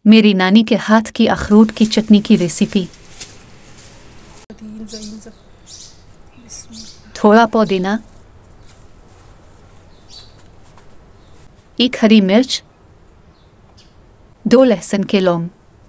میری نانی کے ہاتھ کی اخروٹ کی چٹنی کی ریسیپی۔ تھوڑا پودینہ، ایک ہری مرچ، 2 لہسن کے لونگ،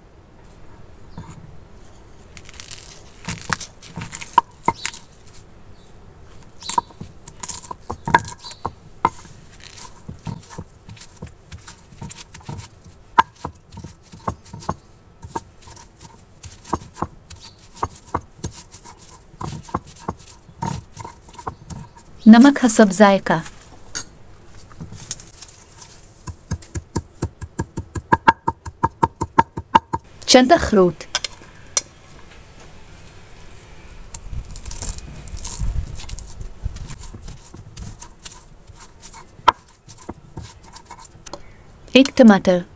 نمک حسب ذائقہ، چند اخروٹ، ایک ٹماٹر،